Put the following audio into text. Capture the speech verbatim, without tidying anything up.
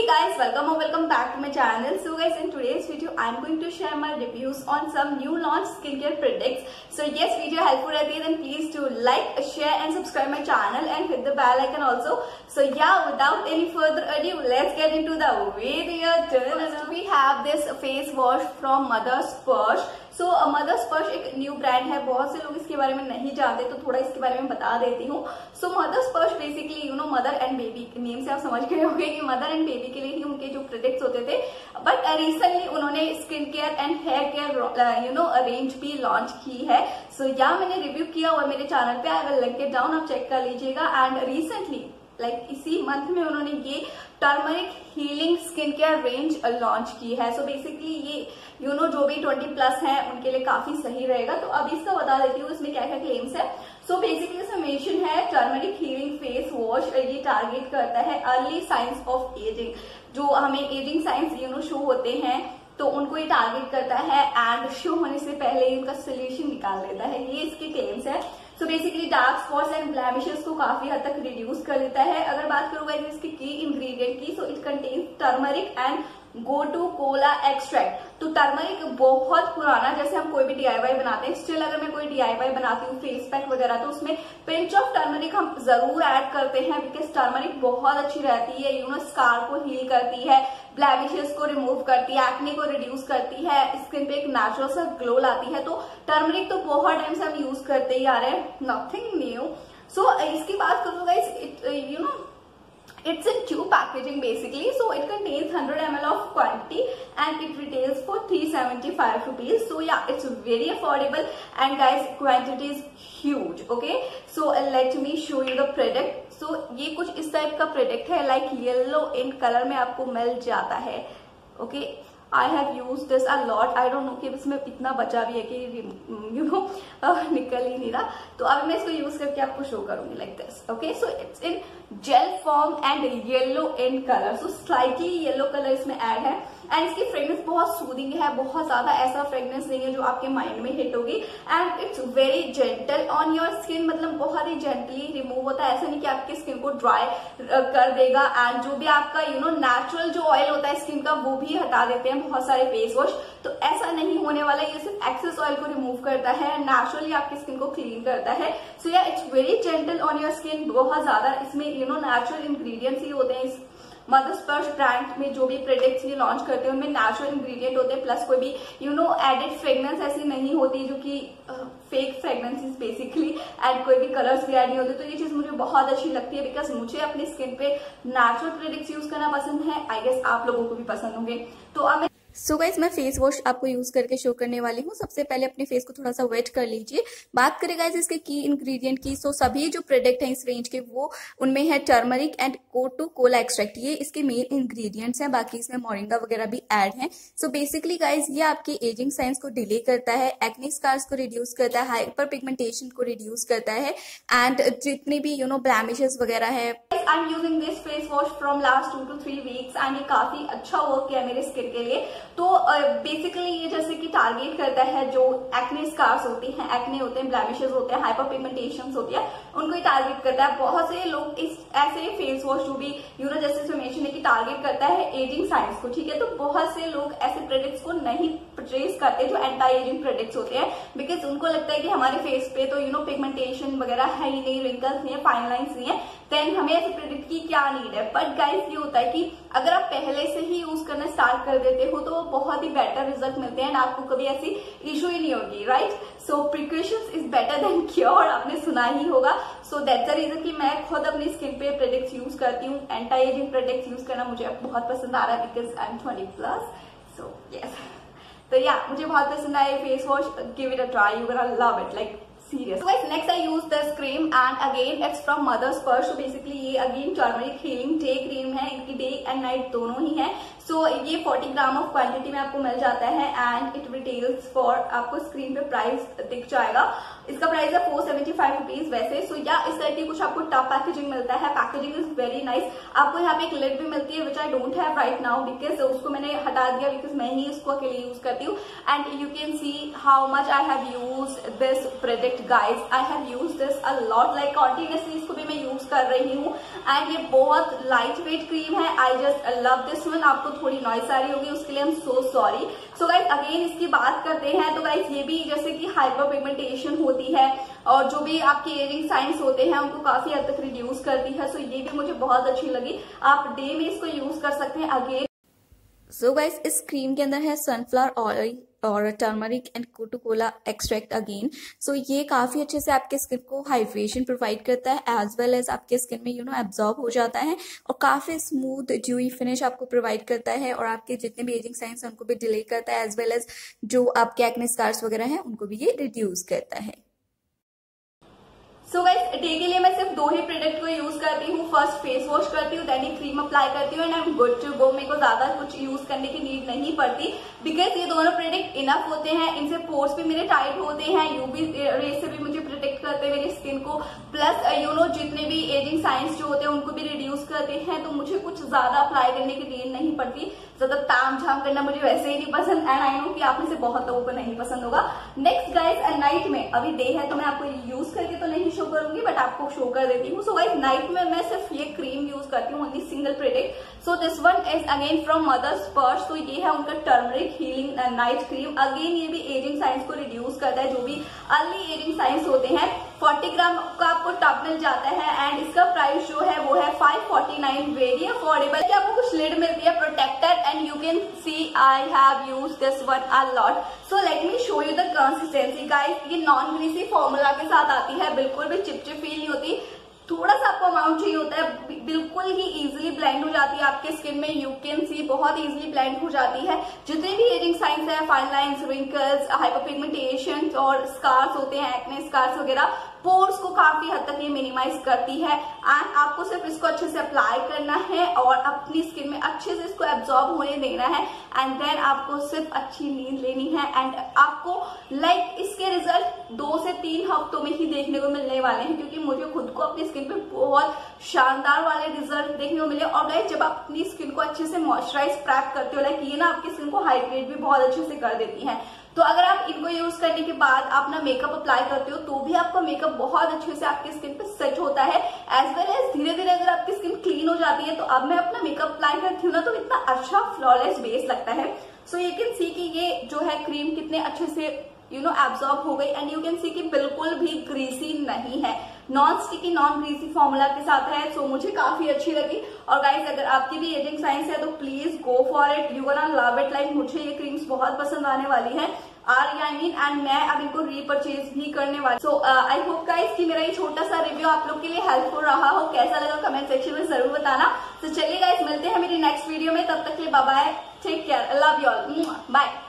guys, welcome or welcome back to my channel. So guys, in today's video I am going to share my reviews on some new launch skincare products. So yes, video helpful रहती है then please do like, share and subscribe my channel and hit the bell icon also. So yeah, without any further ado, let's get into the video. First we have this face wash from Mother Splash. So Mother Sparsh एक new brand है, बहुत से लोग इसके बारे में नहीं जानते, तो थोड़ा इसके बारे में बता देती हूँ. So Mother Sparsh basically you know mother and baby name से आप समझ गए होंगे कि मदर एंड बेबी के लिए ही उनके जो प्रोडक्ट्स होते थे. बट रिसेंटली उन्होंने skin care and hair care you know range भी लॉन्च की है. सो so, या मैंने रिव्यू किया हुआ मेरे चैनल पे, I will link it down, आप चेक कर लीजिएगा. एंड रिसेंटली लाइक like, इसी मंथ में उन्होंने ये turmeric healing skin care range launch की है. सो so बेसिकली ये यू you नो know, जो भी ट्वेंटी प्लस है उनके लिए काफी सही रहेगा. तो अब इसका बता देती हूँ इसमें क्या क्या क्लेम्स है. सो so बेसिकली इसमें मेंशन है टर्मरिक हीलिंग फेस वॉश. ये टारगेट करता है अर्ली साइंस ऑफ एजिंग, जो हमें ageing signs you know show होते हैं तो उनको ये टारगेट करता है एंड शो होने से पहले इनका सोल्यूशन निकाल देता है. ये इसके क्लेम्स है. So basically dark spots and blemishes को काफी हद तक रिड्यूस कर देता है. अगर बात करूंगा इसके की इंग्रेडिएंट की, so it contains turmeric and gotu kola extract. तो टर्मरिक बहुत पुराना, जैसे हम कोई भी डीआईवाई बनाते हैं, स्टिल अगर मैं कोई डीआईवाई बनाती हूँ फेस पैक वगैरह, तो उसमें पिंच ऑफ टर्मरिक हम जरूर ऐड करते हैं बिकॉज टर्मरिक बहुत अच्छी रहती है, यू नो स्कार को हील करती है, ब्लेमिशेस को रिमूव करती है, एक्ने को रिड्यूस करती है, स्किन पे एक नेचुरल सा ग्लो लाती है. तो टर्मरिक तो बहुत टाइम से हम यूज करते ही आ रहे हैं, नथिंग न्यू. सो इसकी बात करूंगा it you know it's in tube packaging basically, so it contains one hundred milliliters of quantity and it retails for three hundred seventy-five rupees. So yeah, it's very affordable and guys quantity is huge. Okay, so uh, let me show you the product. So ये कुछ इस type का product है, like yellow in colour में आपको मिल जाता है. Okay, I have use this a lot. I don't know कि इसमें इतना बचा भी है कि यू नो निकल ही नहीं रहा. तो अब मैं इसको यूज करके आपको शो करूंगी like this. Okay, so it's in gel form and yellow in colour. So slightly yellow colour इसमें ऐड है एंड इसकी फ्रेग्रेंस बहुत सूदिंग है, बहुत ज्यादा ऐसा फ्रेग्रेंस नहीं है जो आपके माइंड में हिट होगी. And it's very gentle on your skin, मतलब बहुत ही जेंटली रिमूव होता है. ऐसा नहीं कि आपकी स्किन को ड्राई कर देगा. एंड जो भी आपका यू नो नेचुरल जो ऑयल होता है स्किन का वो भी हटा देते हैं बहुत सारे फेस वॉश, तो ऐसा नहीं होने वाला. ये सिर्फ एक्सेस ऑयल को रिमूव करता है, नेचुरली आपकी स्किन को क्लीन करता है. सो या it's very gentle on your skin. बहुत ज्यादा इसमें यू नो नेचुरल इंग्रेडिएंट्स ही होते हैं. इस मदर स्पर्श ब्रांड में जो भी प्रोडक्ट्स ये लॉन्च करते हैं उनमें नेचुरल इंग्रेडिएंट होते हैं, प्लस कोई भी यू नो एडेड फ्रेग्रेंस ऐसी नहीं होती जो कि फेक फ्रेग्रेंसेस बेसिकली, एंड कोई भी कलर्स भी ऐड नहीं होते. तो ये चीज मुझे बहुत अच्छी लगती है बिकॉज मुझे अपनी स्किन पे नेचुरल प्रोडक्ट्स यूज करना पसंद है. आई गेस आप लोगों को भी पसंद होंगे. तो अब सो so गाइज मैं फेस वॉश आपको यूज करके शो करने वाली हूँ. सबसे पहले अपने फेस को थोड़ा सा वेट कर लीजिए. बात करें गाइज इसके की इंग्रेडिएंट की, सो so सभी जो प्रोडक्ट हैं इस रेंज के वो उनमें है turmeric and gotu kola extract. ये इसके मेन इंग्रेडिएंट्स हैं, बाकी इसमें मोरिंगा वगैरह भी ऐड हैं. सो बेसिकली गाइज ये आपके एजिंग साइंस को डिले करता है, एक्ने स्कार्स को रिड्यूस करता है, हाइपर पिगमेंटेशन को रिड्यूस करता है, एंड जितनी भी यू नो ब्लेमिशेस वगैरह है. I am using this face wash from last two two three weeks and ये काफी अच्छा वर्क किया मेरे स्किन के लिए. तो बेसिकली uh, ये जैसे कि टारगेट करता है जो एक्ने स्कार्स होती हैं, एक्ने होते हैं, ब्लेमिशेस होते हैं, हाइपर पिगमेंटेशन होती है, उनको ही टारगेट करता है. बहुत से लोग इस ऐसे फेस वॉश जो भी यू नो जैसे मेंशन है कि टारगेट करता है एजिंग साइंस को, ठीक है. तो बहुत से लोग ऐसे प्रोडक्ट्स को नहीं परचेज करते जो एंटी एजिंग प्रोडक्ट्स होते हैं बिकॉज उनको लगता है कि हमारे फेस पे तो यू नो पिगमेंटेशन वगैरह है ही नहीं, रिंकल्स नहीं है, फाइन लाइन्स नहीं है, देन हमें ऐसे प्रोडक्ट की क्या नीड है. बट गाइस ये होता है कि अगर आप पहले से ही यूज करना स्टार्ट कर देते हो तो बहुत ही बेटर रिजल्ट मिलते हैं एंड आपको कभी ऐसी इशू ही नहीं होगी, right. So precautions is better than cure, आपने सुना ही होगा. सो दैट्स द रीजन कि मैं खुद अपनी स्किन पे प्रोडक्ट्स यूज करती हूँ. एंटी एजिंग प्रोडक्ट्स यूज करना मुझे बहुत पसंद आ रहा है because I am twenty plus. So yes, तो या मुझे बहुत पसंद आया face wash. Give it a try, you gonna love it like serious. So guys, next I use this cream and again it's from Mother Splash. So basically ये again turmeric healing day cream है, इनकी day and night दोनों ही है. So so, ये चालीस gram of quantity में आपको मिल जाता है एंड इट रिटेल्स फॉर, आपको स्क्रीन पे प्राइस दिख जाएगा। इसका प्राइस है फोर सेवेंटी फाइव रुपीज वैसे। सो so, या इस तरह की कुछ आपको टफ पैकेजिंग मिलता है। Packaging is very nice. आपको यहाँ पे एक लिड भी मिलती है which I don't have right now because उसको मैंने हटा दिया बिकॉज मैं ही इसको अकेले यूज करती हूँ। And you can see how much I have use this product guys. I have use this a lot, like continuously इसको भी मैं यूज कर रही हूँ एंड ये बहुत लाइट वेट क्रीम है। I just love this one. आपको थोड़ी नॉइस आ रही होगी उसके लिए I am so sorry. So guys again इसकी बात करते हैं तो गाइज ये भी जैसे कि हाइपर पिगमेंटेशन होती है और जो भी आपके एजिंग साइंस होते हैं उनको काफी हद तक रिड्यूस करती है। सो so, ये भी मुझे बहुत अच्छी लगी। आप डे में इसको यूज कर सकते हैं। अगेन सो गाइस इस क्रीम के अंदर है सनफ्लावर ऑयल और turmeric and coco kola extract again. So ये काफी अच्छे से आपके स्किन को हाइड्रेशन प्रोवाइड करता है एज वेल एज आपके स्किन में यू नो एब्जॉर्ब हो जाता है और काफी स्मूथ ड्यूई फिनिश आपको प्रोवाइड करता है और आपके जितने भी एजिंग साइंस हैं उनको भी डिले करता है एज वेल एज जो आपके एक्ने स्कार्स वगैरह हैं उनको भी ये रिड्यूस करता है। सो गाइस डे के लिए मैं सिर्फ दो ही प्रोडक्ट को यूज करती हूँ। फर्स्ट फेस वॉश करती हूँ, देन एक क्रीम अप्लाई करती हूँ and I am good to go. मेरे को ज्यादा कुछ यूज करने की नीड नहीं पड़ती बिकॉज ये दोनों प्रोडक्ट इनफ होते हैं। इनसे पोर्स भी मेरे टाइट होते हैं, यूवी रेज से भी मुझे प्रोटेक्ट करते हैं मेरी स्किन को, प्लस यू नो जितने भी एजिंग साइंस जो होते हैं उनको भी रिड्यूस करते हैं। तो मुझे कुछ ज्यादा अप्लाई करने की नीड नहीं पड़ती। ज्यादा ताम झाम करना मुझे वैसे ही नहीं पसंद एंड आई नो कि आप में से बहुत लोगों को नहीं पसंद होगा। नेक्स्ट गाइस नाइट में, अभी डे है तो मैं आपको यूज करके तो नहीं शो करूंगी बट आपको शो कर देती हूँ। सो गाइस नाइट में मैं सिर्फ ये क्रीम यूज करती हूँ, only single product. So this one is again from Mother Sparsh. तो ये है उनका turmeric healing night cream. Again ये भी एजिंग साइंस को रिड्यूस करता है, जो भी अर्ली एजिंग साइंस होते हैं। चालीस ग्राम का आपको टब मिल जाता है एंड इसका प्राइस जो है वो है five forty nine, very affordable. आपको कुछ लिड मिलती है protector and you can see I have use this one a lot. So let me show you the consistency guys. ये नॉन ग्रीसी फॉर्मूला के साथ आती है, बिल्कुल भी चिपचिप फील नहीं होती। थोड़ा सा आपको अमाउंट चाहिए होता है, बिल्कुल ही इजीली ब्लेंड हो जाती है आपके स्किन में। यू कैन सी बहुत इजीली ब्लेंड हो जाती है। जितने भी एजिंग साइंस है, fine lines, wrinkles, hyper pigmentation और स्कार्स होते हैं, एक्ने स्कार्स वगैरह, पोर्स को काफी हद तक ये मिनिमाइज करती है। एंड आपको सिर्फ इसको अच्छे से अप्लाई करना है और अपनी स्किन में अच्छे से इसको एब्जॉर्ब होने देना है एंड देन आपको सिर्फ अच्छी नींद लेनी है एंड आपको लाइक like, इसके रिजल्ट दो से तीन हफ्तों में ही देखने को मिलने वाले हैं क्योंकि मुझे खुद को अपनी स्किन पे बहुत शानदार वाले रिजल्ट देखने को मिले। और लाइक जब आप अपनी स्किन को अच्छे से मॉइस्चराइज प्रैप करते हो, लाइक ये ना आपकी स्किन को हाइड्रेट भी बहुत अच्छे से कर देती है। तो अगर आप इनको यूज करने के बाद अपना मेकअप अप्लाई करते हो तो भी आपका मेकअप बहुत अच्छे से आपकी स्किन पे सेट होता है। एज वेल एज धीरे धीरे अगर आपकी स्किन क्लीन हो जाती है तो अब मैं अपना मेकअप अप्लाई करती हूँ ना तो इतना अच्छा फ्लॉलेस बेस लगता है। सो यू कैन सी कि ये जो है क्रीम कितने अच्छे से यू नो एब्जॉर्ब हो गई एंड यू कैन सी कि बिल्कुल भी ग्रीसी नहीं है, non sticky non greasy formula के साथ है। सो so, मुझे काफी अच्छी लगी। और गाइस अगर आपकी भी एजिंग साइंस है तो please go for it, you gonna love it. Like मुझे ये क्रीम्स बहुत पसंद आने वाली है आर आई मीन एंड मैं अब इनको रीपरचेज भी करने वाली। सो आई होप गाइस कि मेरा ये छोटा सा रिव्यू आप लोग के लिए हेल्पफुल रहा हो। कैसा लगा कमेंट सेक्शन में जरूर बताना। तो चलिए गाइस मिलते हैं मेरी नेक्स्ट वीडियो में, तब तक के लिए bye bye, take care, love you all, bye.